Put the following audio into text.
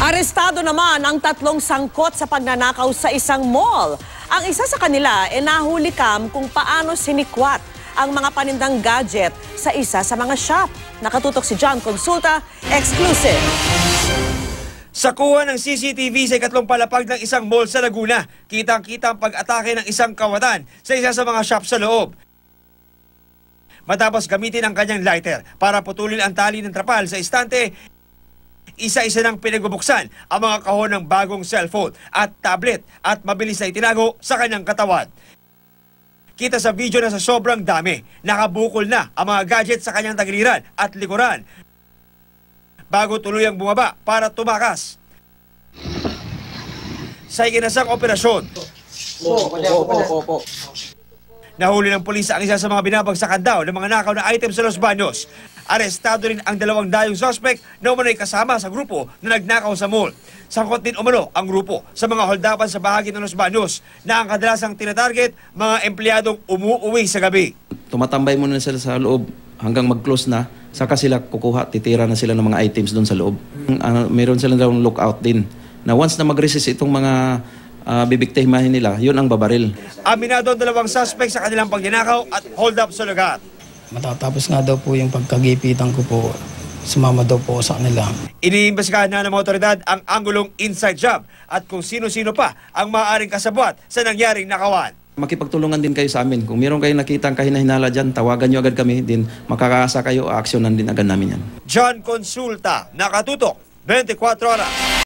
Arestado naman ang tatlong sangkot sa pagnanakaw sa isang mall. Ang isa sa kanila ay nahuli kung paano sinikwat ang mga panindang gadget sa isa sa mga shop. Nakatutok si John Consulta, exclusive. Sa kuha ng CCTV sa ikatlong palapag ng isang mall sa Laguna, kitang-kita ang pag-atake ng isang kawatan sa isa sa mga shop sa loob. Matapos gamitin ang kanyang lighter para putulin ang tali ng trapal sa istante, isa-isa nang pinagbubuksan ang mga kahon ng bagong cellphone at tablet at mabilis na itinago sa kanyang katawan. Kita sa video na sa sobrang dami, nakabukol na ang mga gadget sa kanyang tagiliran at likuran bago tuluyang bumaba para tumakas. Sa ikinasang operasyon, nahuli ng pulis ang isa sa mga binabagsakan daw ng mga nakaw na items sa Los Baños. Arestado rin ang dalawang dayong suspect na umano'y kasama sa grupo na nagnakaw sa mall. Sangkot din umano ang grupo sa mga holdapan sa bahagi ng Los Baños na ang kadalasang tinatarget mga empleyadong umuuwi sa gabi. Tumatambay muna sila sa loob hanggang mag-close na, saka sila kukuha, titira na sila ng mga items doon sa loob. Meron silang daw lookout din na once na mag-resist itong mga bibiktimahin nila, yun ang babaril. Aminado ang dalawang suspect sa kanilang pagnanakaw at hold up sa lugar. Matatapos nga daw po yung pagkagipitan ko po, sumama daw po sa kanila. Iniimbestigahan na ng mga otoridad ang anggulong inside job at kung sino-sino pa ang maaaring kasabwat sa nangyaring nakawan. Makipagtulungan din kayo sa amin. Kung meron kayong nakitang kahinahinala dyan, tawagan nyo agad kami, din makakaasa kayo, aksyonan din agad namin yan. John Consulta, nakatutok, 24 oras.